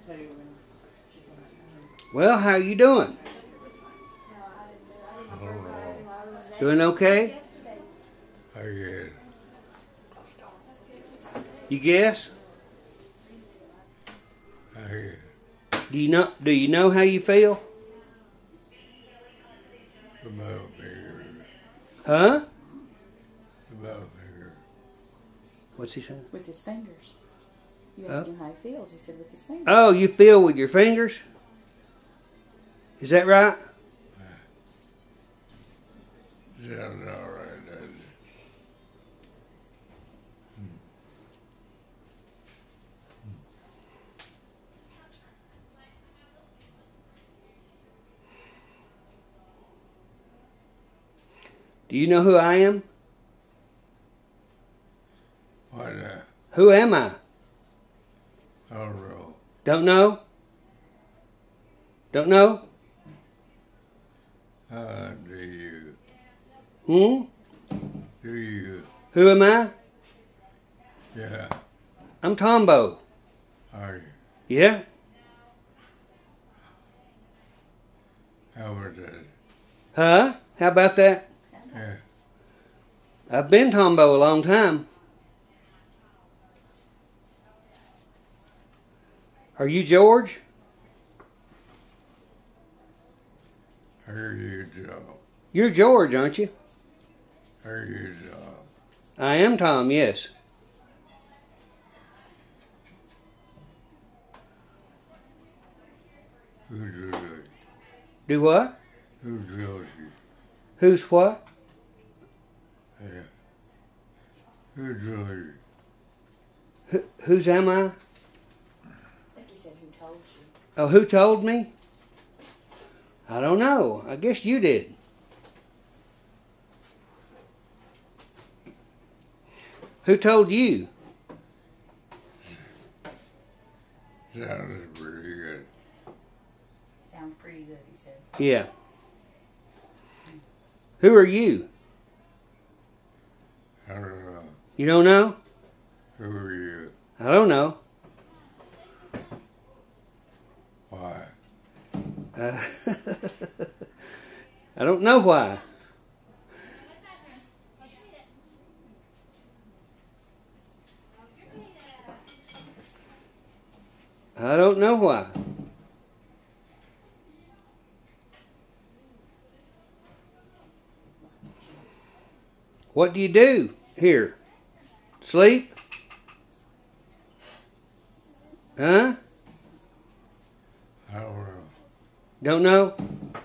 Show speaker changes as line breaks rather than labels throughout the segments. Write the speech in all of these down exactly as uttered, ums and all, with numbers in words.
Well, how you doing?
I don't know.
Doing okay?
I guess.
You guess?
I guess.
Do you know? Do you know how you feel?
About figure.
Huh?
About figure.
What's he saying?
With his fingers. You asked him how he feels. He said with his fingers.
Oh, you feel with your fingers? Is that right?
Sounds all right, doesn't it? Hmm.
Do you know who I am?
Why not?
Who am I?
I don't know.
Don't know? Don't know?
Uh, do you?
Hmm?
Do you?
Who am I?
Yeah.
I'm Tombo.
Are you?
Yeah?
How about that?
Huh? How about that?
Yeah.
I've been Tombo a long time. Are you George?
Are you, Joe?
You're George, aren't you?
Are you, Joe?
I am Tom, yes.
Who drilled you?
Do what?
Who drilled you?
Who's what?
Yeah. Who drilled you?
Who, whose am I?
I think he said who told you.
Oh, who told me? I don't know. I guess you did. Who told you?
Sounds pretty good.
Sounds pretty good, he said.
Yeah. Who are you?
I don't know.
You don't know?
Who are you?
I don't know.
Why?
Uh, I don't know why. I don't know why. What do you do here? Sleep? Huh?
I don't know.
Don't know?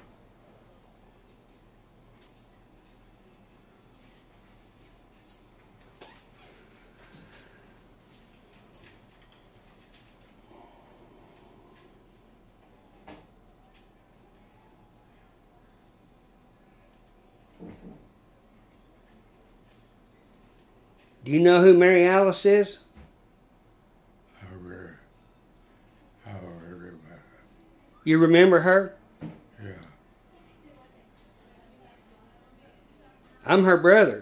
Do you know who Mary Alice is?
I've heard, I've heard about it.
You remember her?
Yeah.
I'm her brother.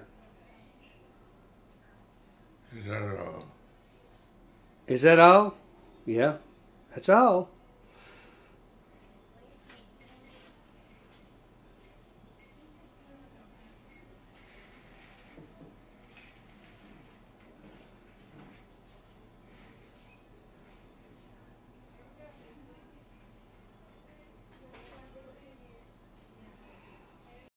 Is that all?
Is that all? Yeah, that's all.